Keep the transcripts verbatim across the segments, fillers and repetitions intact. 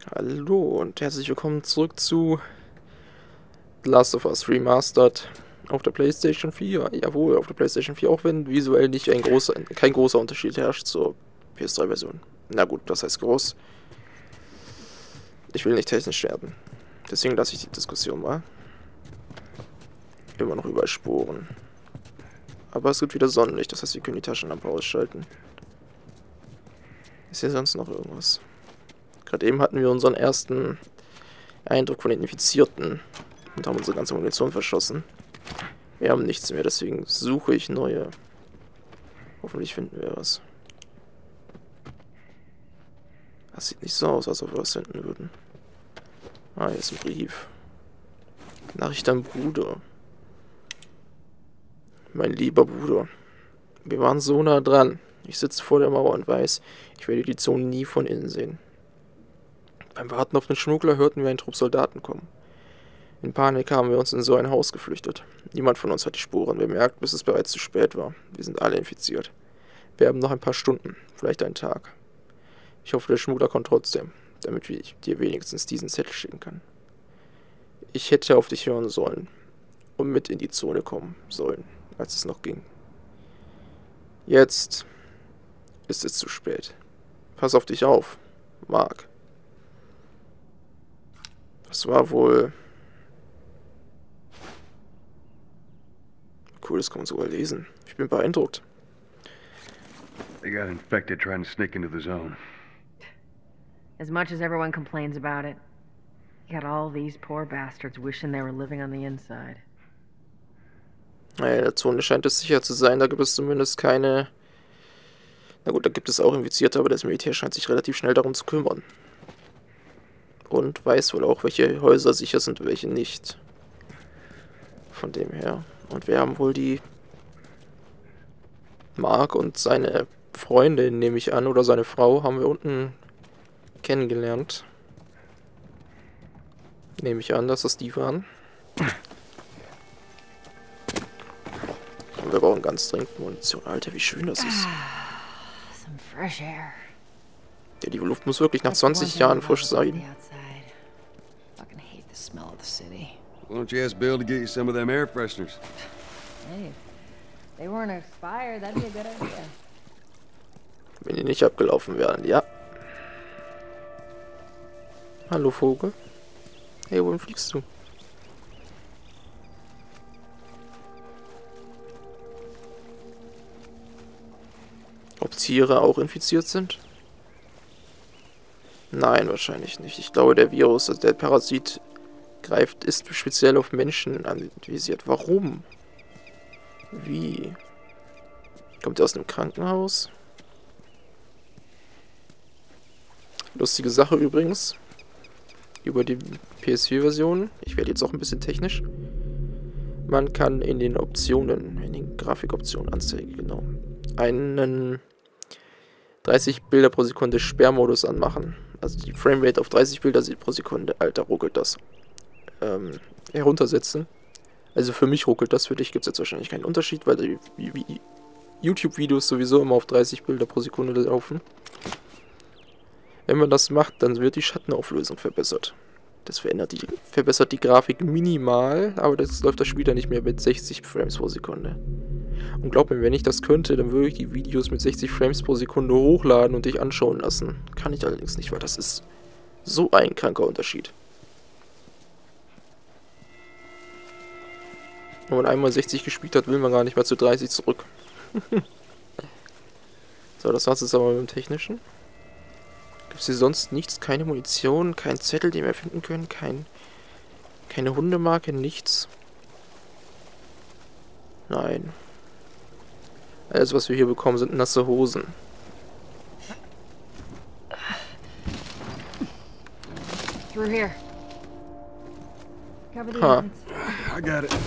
Hallo und herzlich willkommen zurück zu The Last of Us Remastered auf der PlayStation vier. Jawohl, auf der PlayStation vier, auch wenn visuell nicht ein großer, kein großer Unterschied herrscht zur P S drei Version. Na gut, das heißt groß. Ich will nicht technisch werden. Deswegen lasse ich die Diskussion mal. Immer noch überall Sporen. Aber es gibt wieder Sonnenlicht, das heißt, wir können die Taschenlampe ausschalten. Ist hier sonst noch irgendwas? Gerade eben hatten wir unseren ersten Eindruck von den Infizierten und haben unsere ganze Munition verschossen. Wir haben nichts mehr, deswegen suche ich neue. Hoffentlich finden wir was. Das sieht nicht so aus, als ob wir was finden würden. Ah, hier ist ein Brief. Nachricht an Bruder. Mein lieber Bruder. Wir waren so nah dran. Ich sitze vor der Mauer und weiß, ich werde die Zone nie von innen sehen. Beim Warten auf den Schmuggler hörten wir einen Trupp Soldaten kommen. In Panik haben wir uns in so ein Haus geflüchtet. Niemand von uns hat die Spuren bemerkt, bis es bereits zu spät war. Wir sind alle infiziert. Wir haben noch ein paar Stunden, vielleicht einen Tag. Ich hoffe, der Schmuggler kommt trotzdem, damit ich dir wenigstens diesen Zettel schicken kann. Ich hätte auf dich hören sollen und mit in die Zone kommen sollen, als es noch ging. Jetzt ist es zu spät. Pass auf dich auf, Mark. Das war wohl... Cool, das kann man sogar lesen. Ich bin beeindruckt. They got infected trying to sneak into the zone. As much as everyone complains about it, you got all these poor bastards wishing they were living on the inside. Naja, in der Zone scheint es sicher zu sein. Da gibt es zumindest keine... Na gut, da gibt es auch Infizierte, aber das Militär scheint sich relativ schnell darum zu kümmern. Und weiß wohl auch, welche Häuser sicher sind und welche nicht. Von dem her. Und wir haben wohl die... Mark und seine Freundin, nehme ich an, oder seine Frau, haben wir unten kennengelernt. Nehme ich an, dass das die waren. Und wir brauchen ganz dringend Munition. Alter, wie schön das ist. Some fresh air. Ja, die Luft muss wirklich nach zwanzig Jahren frisch sein. Fucking hate the smell of the city. Why don't you ask Bill to get you some of them air fresheners? Hey, if they weren't expired, that'd be a good idea. Wenn die nicht abgelaufen wären, ja. Hallo Vogel. Hey, wohin fliegst du? Ob Tiere auch infiziert sind? Nein, wahrscheinlich nicht. Ich glaube, der Virus, also der Parasit, greift, ist speziell auf Menschen anvisiert. Warum? Wie? Kommt er aus einem Krankenhaus? Lustige Sache übrigens. Über die P S vier Version. Ich werde jetzt auch ein bisschen technisch. Man kann in den Optionen, in den Grafikoptionen anzeigen, genau, einen dreißig Bilder pro Sekunde Sperrmodus anmachen. Also die Framerate auf dreißig Bilder pro Sekunde. Alter, ruckelt das. Ähm, heruntersetzen. Also für mich ruckelt das, für dich gibt es jetzt wahrscheinlich keinen Unterschied, weil die, die YouTube-Videos sowieso immer auf dreißig Bilder pro Sekunde laufen. Wenn man das macht, dann wird die Schattenauflösung verbessert. Das verändert die, verbessert die Grafik minimal, aber das läuft das Spiel dann nicht mehr mit sechzig Frames pro Sekunde. Und glaub mir, wenn ich das könnte, dann würde ich die Videos mit sechzig Frames pro Sekunde hochladen und dich anschauen lassen. Kann ich allerdings nicht, weil das ist so ein kranker Unterschied. Wenn man einmal sechzig gespielt hat, will man gar nicht mehr zu dreißig zurück. So, das war's jetzt aber mit dem Technischen. Gibt es hier sonst nichts? Keine Munition, kein Zettel, den wir finden können, kein, keine Hundemarke, nichts. Nein. Alles, was wir hier bekommen, sind nasse Hosen. Through here. Cover the Ha. entrance. I got it.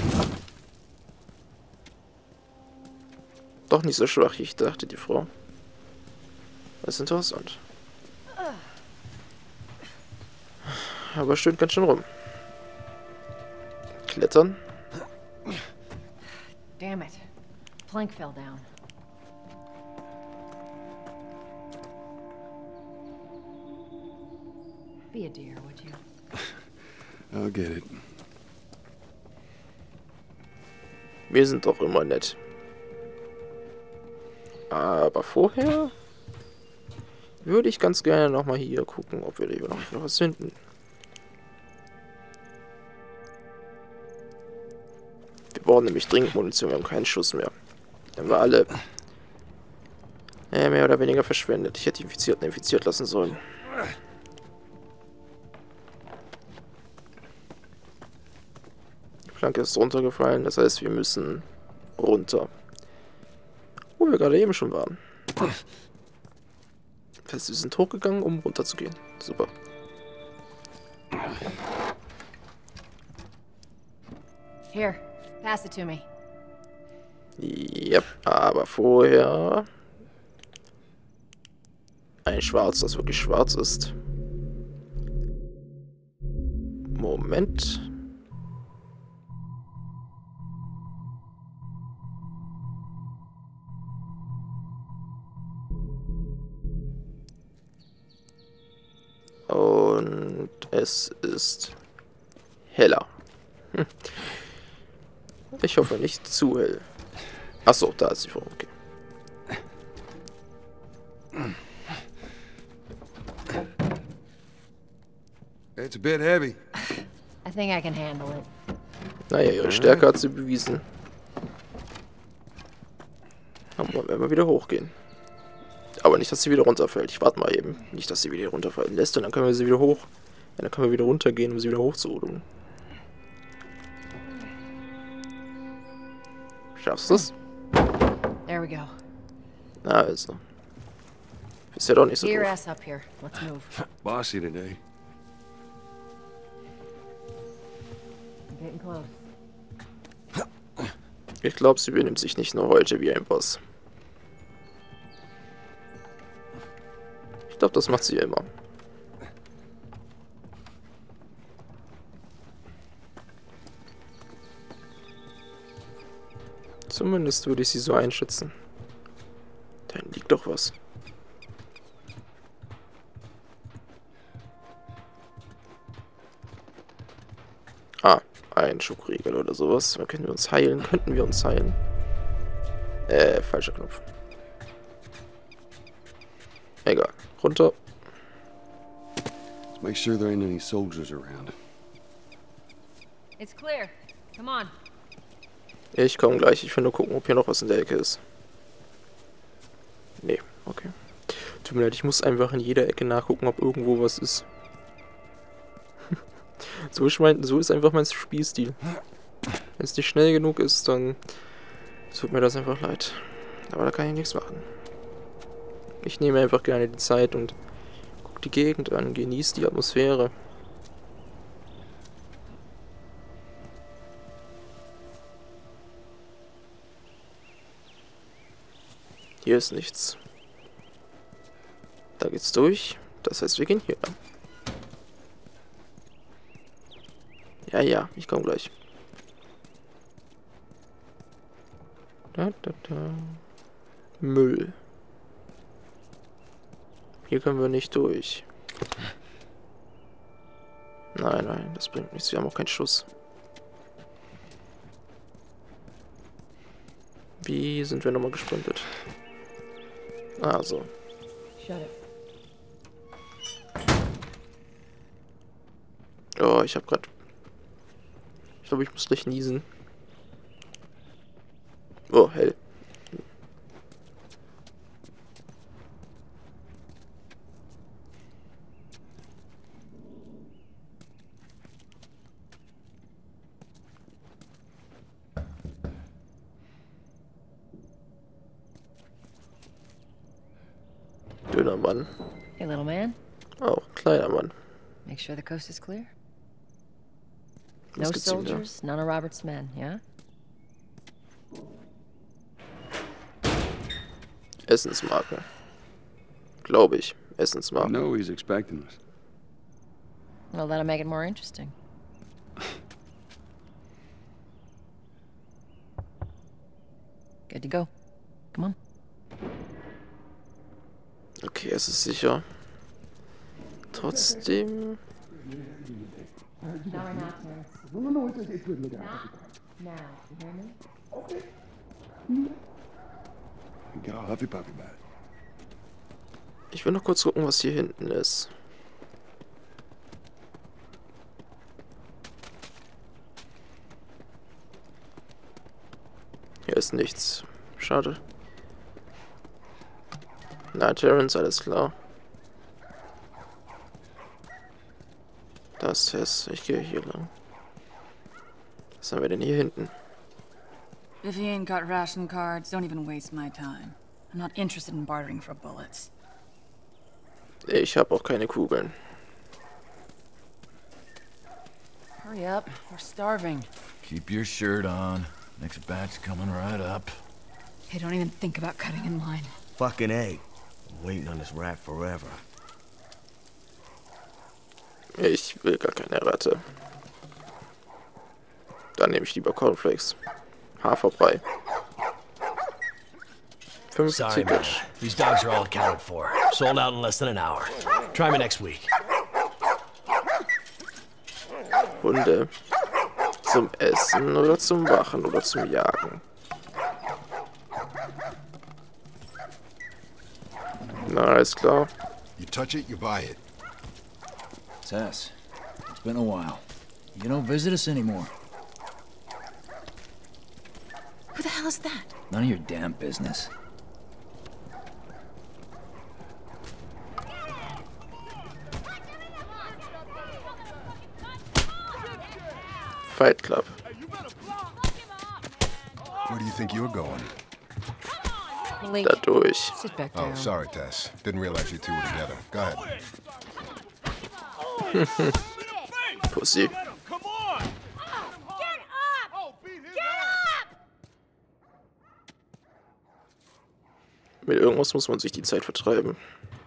Doch nicht so schwach, wie ich dachte, die Frau. Das ist interessant. Aber stimmt ganz schön rum. Klettern. Damn it. Plank fell down. Be a dear, would you? I'll get it. Wir sind doch immer nett. Aber vorher würde ich ganz gerne nochmal hier gucken, ob wir hier noch was finden. Wir brauchen nämlich dringend Munition, wir haben keinen Schuss mehr. Dann haben wir alle äh, mehr oder weniger verschwendet. Ich hätte die Infizierten infiziert lassen sollen. Die Planke ist runtergefallen, das heißt, wir müssen runter. Wo wir gerade eben schon waren. Das heißt, wir sind hochgegangen, um runter zu gehen. Super. Here, pass it to me. Yep, aber vorher ein Schwarz, das wirklich schwarz ist. Moment. Und es ist heller. Hm. Ich hoffe nicht zu hell. Achso, da ist die Frau. Okay. It's a bit heavy. I think I can handle it. Naja, ihre Stärke hat sie bewiesen. Aber dann werden wir wieder hochgehen. Aber nicht, dass sie wieder runterfällt. Ich warte mal eben. Nicht, dass sie wieder runterfallen lässt. Und dann können wir sie wieder hoch. Ja, dann können wir wieder runtergehen, um sie wieder hochzuholen. Schaffst du es? There we go. Na also. Ist ja doch nicht so Get your doof. ass up here. Let's move. Bossy today. I'm getting close. Ich glaube, sie benimmt sich nicht nur heute wie ein Boss. Ich glaube, das macht sie immer. Zumindest würde ich sie so einschätzen. Da liegt doch was. Ah, ein Schokoriegel oder sowas. Da können wir uns heilen. Könnten wir uns heilen. Äh, falscher Knopf. Egal. Runter. Let's make sure there ain't any soldiers around. It's clear. Come on. Ich komme gleich. Ich will nur gucken, ob hier noch was in der Ecke ist. Nee, okay. Tut mir leid, ich muss einfach in jeder Ecke nachgucken, ob irgendwo was ist. so, ist mein, so ist einfach mein Spielstil. Wenn es nicht schnell genug ist, dann tut mir das einfach leid. Aber da kann ich nichts machen. Ich nehme einfach gerne die Zeit und gucke die Gegend an, genieße die Atmosphäre. Hier ist nichts. Da geht's durch. Das heißt, wir gehen hier lang. Ja, ja, ich komme gleich. Da, da, da. Müll. Hier können wir nicht durch. Nein, nein, das bringt nichts. Wir haben auch keinen Schuss. Wie sind wir nochmal gesprintet? Also. Shut it. Oh, ich habe gerade... Ich glaube, ich muss gleich niesen. Oh, hell. Dünner Mann. Hey, little man. Oh, kleiner Mann. Make sure the coast is clear. Was No gibt's denn da? soldiers, none of Robert's men, yeah? Essensmarken. Glaube ich. I Essensmarken. know he's expecting us. Well, that'll make it more interesting. Good to go. Come on. Okay, es ist sicher. Trotzdem... Ich will noch kurz gucken, was hier hinten ist. Hier ist nichts. Schade. Na, Terrence, alles klar. Das ist... Ich gehe hier lang. Was haben wir denn hier hinten? If you ain't got ration cards, don't even waste my time. I'm not interested in bartering for bullets. Ich habe auch keine Kugeln. Hurry up, we're starving. Keep your shirt on. Next batch coming right up. Hey, don't even think about cutting in line. Fucking A. I'm waiting on this rat forever. Ich will gar keine Ratte. Dann nehme ich lieber Cornflakes. Haferbrei. fünf Sorry, man. Tickets. These dogs are all accounted for. Sold out in less than an hour. Try me next week. Hunde. Zum Essen oder zum Wachen oder zum Jagen. Na, alles klar. You touch it, you buy it. Tess, it's been a while. You don't visit us anymore. Who the hell is that? None of your damn business. Fight Club. Where do you think you're going? Link, Dadurch. sit back Oh, down. sorry, Tess. Didn't realize you two were together. Go ahead. Pussy. Mit irgendwas muss man sich die Zeit vertreiben.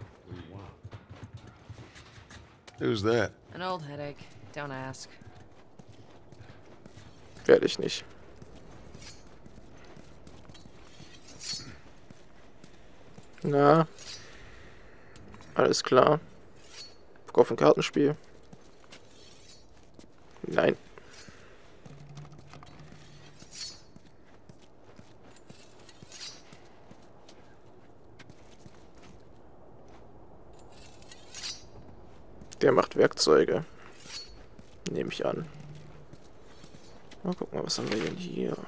Who's that? An old headache. Don't ask. Werde ich nicht. Na. Alles klar. Bock auf ein Kartenspiel? Nein. Der macht Werkzeuge. Nehme ich an. Mal gucken, was haben wir denn hier?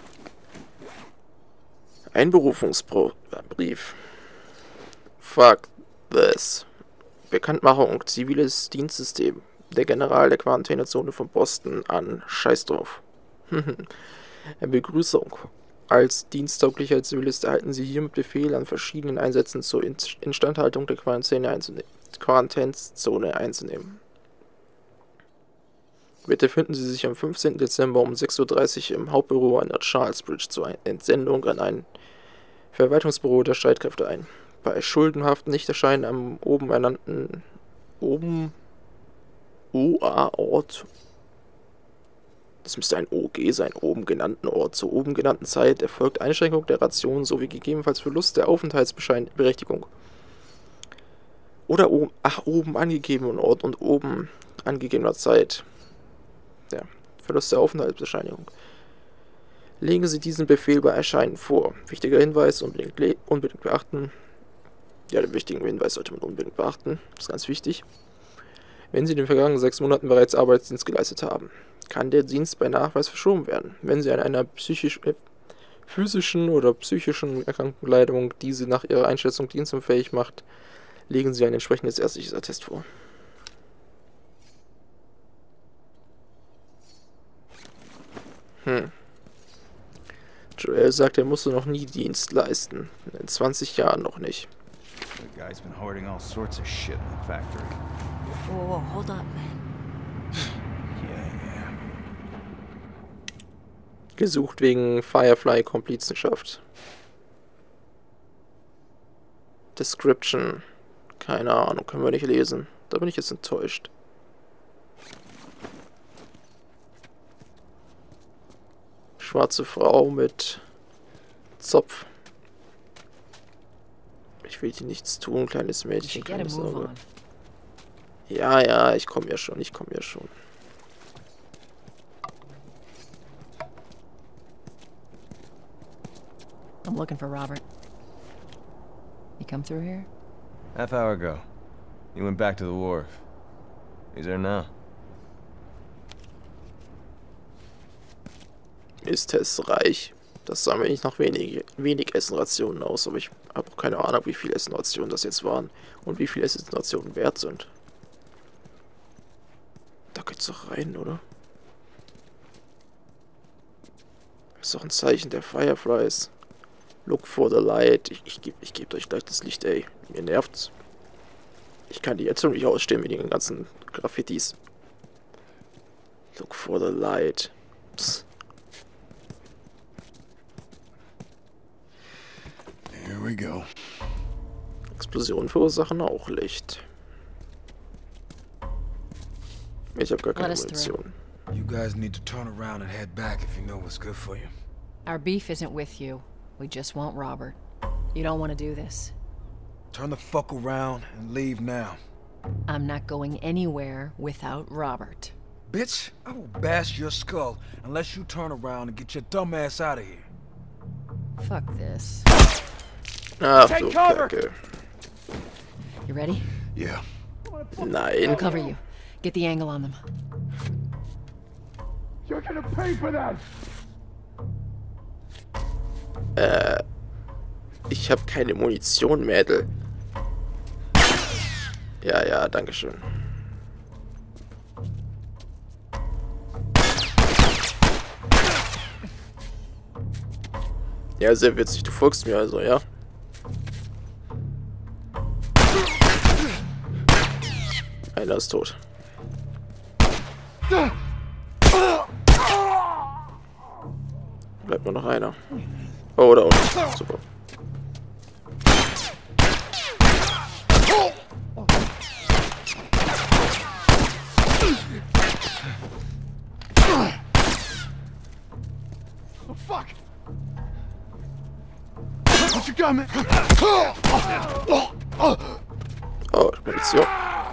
Einberufungsbrief. Fuck this. Bekanntmachung, ziviles Dienstsystem. Der General der Quarantänezone von Boston an. Scheiß drauf. Begrüßung. Als diensttauglicher Zivilist erhalten Sie hiermit Befehl, an verschiedenen Einsätzen zur Instandhaltung der Quarantäne einzunehmen. Quarantänezone einzunehmen. Bitte finden Sie sich am fünfzehnten Dezember um sechs Uhr dreißig im Hauptbüro an der Charles Bridge zur Entsendung an ein Verwaltungsbüro der Streitkräfte ein. Bei schuldenhaften Nichterscheinen am oben ernannten oben O A-Ort, das müsste ein O G sein, oben genannten Ort, zur oben genannten Zeit erfolgt Einschränkung der Ration sowie gegebenenfalls Verlust der Aufenthaltsberechtigung. Oder oben, ach, oben angegebenen Ort und oben angegebener Zeit. Ja, Verlust der Aufenthaltsbescheinigung. Legen Sie diesen Befehl bei Erscheinen vor. Wichtiger Hinweis, unbedingt, unbedingt beachten. Ja, den wichtigen Hinweis sollte man unbedingt beachten. Das ist ganz wichtig. Wenn Sie in den vergangenen sechs Monaten bereits Arbeitsdienst geleistet haben, kann der Dienst bei Nachweis verschoben werden. Wenn Sie an einer psychisch, äh, physischen oder psychischen Erkrankung leiden, die Sie nach Ihrer Einschätzung dienstunfähig macht, legen Sie ein entsprechendes ärztliches Attest vor. Hm. Joel sagt, er musste noch nie Dienst leisten. In zwanzig Jahren noch nicht. The guy's been hoarding all sorts of shit in the factory. Whoa, whoa, hold up, man. Yeah, yeah. Gesucht wegen Firefly-Komplizenschaft. Description. Keine Ahnung, können wir nicht lesen. Da bin ich jetzt enttäuscht. Schwarze Frau mit Zopf. Ich will hier nichts tun, kleines Mädchen, Get a keine move Sorge. on. Ja, ja, ich komme ja schon, ich komme ja schon. I'm looking for Robert. You come through here? Half hour ago. He went back to the wharf. He's there now. Ist es reich? Das sah mir nicht nach wenig, wenig Essenrationen aus, aber ich habe auch keine Ahnung, wie viele Essenrationen das jetzt waren und wie viele Essenrationen wert sind. Da geht's doch rein, oder? Ist doch ein Zeichen der Fireflies. Look for the light. Ich, ich gebe ich geb euch gleich das Licht, ey. Mir nervt's. Ich kann die jetzt schon nicht ausstehen mit den ganzen Graffitis. Look for the light. Psst. Here we go. Explosionen verursachen auch Licht. Ich habe gar keine Let us through. Munition. You guys need to turn around and head back if you know what's good for you. Our beef isn't with you. We just want Robert. You don't want to do this. Turn the fuck around and leave now. I'm not going anywhere without Robert. Bitch, I will bash your skull unless you turn around and get your dumb ass out of here. Fuck this. Ach du Kacke. You ready? Yeah. I'll Nein. cover you. Get the angle on them. You're gonna pay for that! Äh. Ich habe keine Munition, Mädel. Ja, ja, dankeschön. Ja, sehr witzig. Du folgst mir also, ja? Einer ist tot. Bleibt nur noch einer. Oh, da unten. Super. Oh, fuck! What you got, man? Oh, Munition.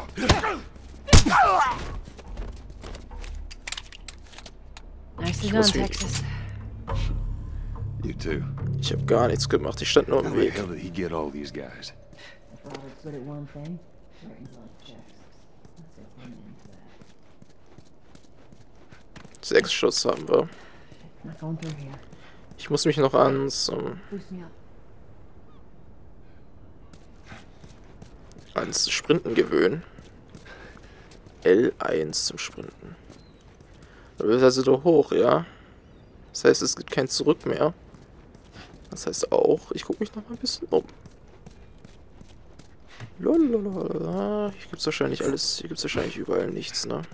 Nicely Ich done, muss wie- Texas. You too. Ich habe gar nichts gemacht. Ich stand nur im How the Weg. hell did he get all these guys? If Robert's good at one thing, writing blood checks. Let's say one into that. Sechs Schuss haben wir. Not going through here. Ich muss mich noch ans, ähm, Boost me up. ans Sprinten gewöhnen. L eins zum Sprinten. Du bist also da hoch, ja? Das heißt, es gibt kein Zurück mehr. Das heißt auch, ich gucke mich noch mal ein bisschen um. Lalalala. Hier gibt's wahrscheinlich alles, hier gibt's wahrscheinlich überall nichts, ne?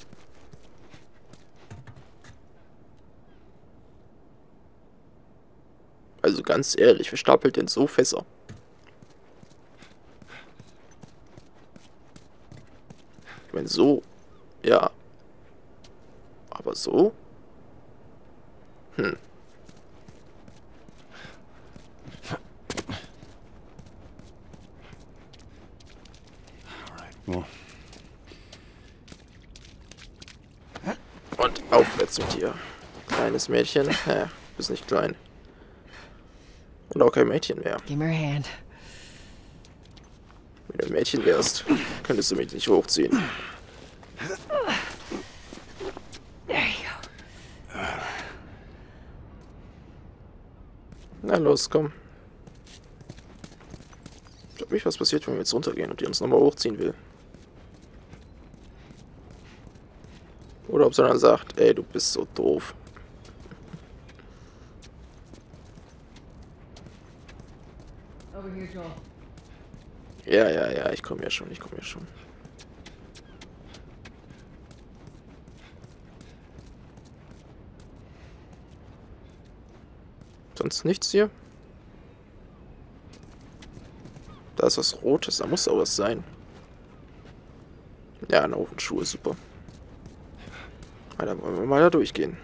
Also ganz ehrlich, wer stapelt denn so Fässer? Ich meine, so, ja. Aber so? Hm. Well, Und aufwärts mit dir. Kleines Mädchen. Ja, bist nicht klein. Und auch kein Mädchen mehr. Give me your hand. Wenn du ein Mädchen wärst, könntest du mich nicht hochziehen. There you go. Na los, komm. Ich frag mich, was passiert, wenn wir jetzt runtergehen und die uns nochmal hochziehen will. Oder ob sie dann sagt, ey, du bist so doof. Over here, Joel. Ja, ja, ja, ich komme ja schon, ich komme ja schon. Sonst nichts hier? Da ist was Rotes, da muss auch was sein. Ja, eine Ofenschuhe, super. Ah, dann wollen wir mal da durchgehen.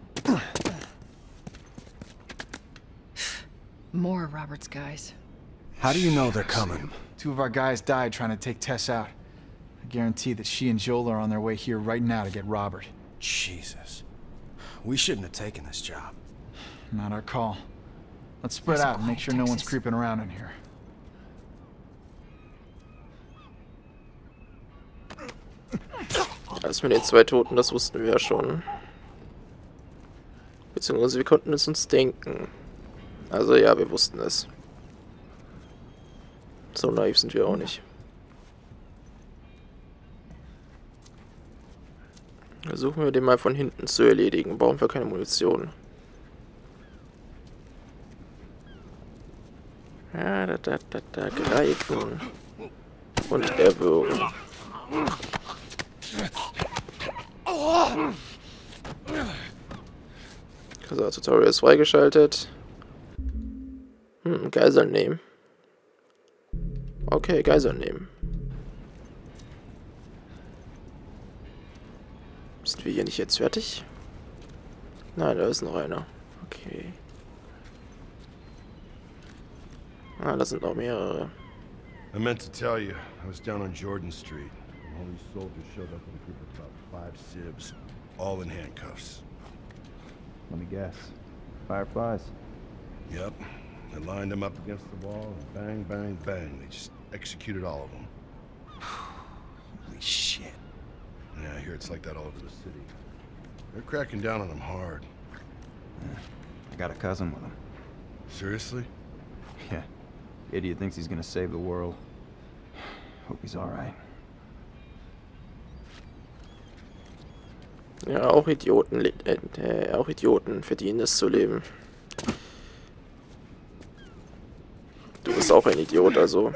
More Robert's guys. How do you know they're coming? Two of our guys died trying to take Tess out. I guarantee that she and Joel are on their way here right now to get Robert. Jesus. We shouldn't have taken this job. Not our call. Let's spread out and make sure no one's creeping around in here. Das mit den zwei Toten, das wussten wir ja schon. Beziehungsweise wir konnten es uns denken. Also ja, wir wussten es. So naiv sind wir auch nicht. Versuchen wir den mal von hinten zu erledigen. Brauchen wir keine Munition. Ja, da, da, da, da, greifen. Und erwürgen. So, Tutorial ist freigeschaltet. Hm, Geiseln nehmen. Okay, Geiseln nehmen. Sind wir hier nicht jetzt fertig? Nein, da ist noch einer. Okay. Ah, da sind noch mehrere. I meant to tell you, I was down on Jordan Street. All these soldiers showed up in a group of about five civs, all in handcuffs. Let me guess. Fireflies? Yep. They lined them up against the wall, and bang, bang, bang. They just executed all of them. Holy shit. Yeah, I hear it's like that all over the city. They're cracking down on them hard. Yeah. I got a cousin with them. Seriously? Yeah. Idiot thinks he's gonna save the world. Hope he's alright. Ja, auch Idioten, äh, auch Idioten verdienen es zu leben. Du bist auch ein Idiot, also.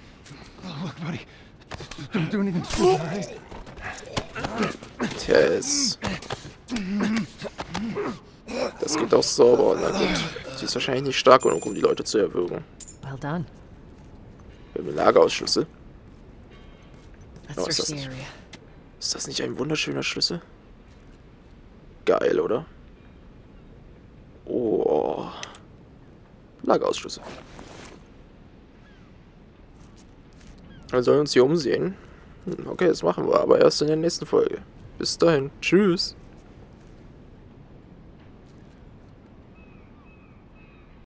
Tess. Das geht auch sauber, na gut. Sie ist wahrscheinlich nicht stark genug, um die Leute zu erwürgen. Well done. Wir haben Lagerausschlüsse. Let's Oh, ist, search das the nicht, area. ist das nicht ein wunderschöner Schlüssel? Geil, oder? Oh. Lagerausschlüsse. Wir sollen uns hier umsehen. Hm, okay, das machen wir, aber erst in der nächsten Folge. Bis dahin. Tschüss.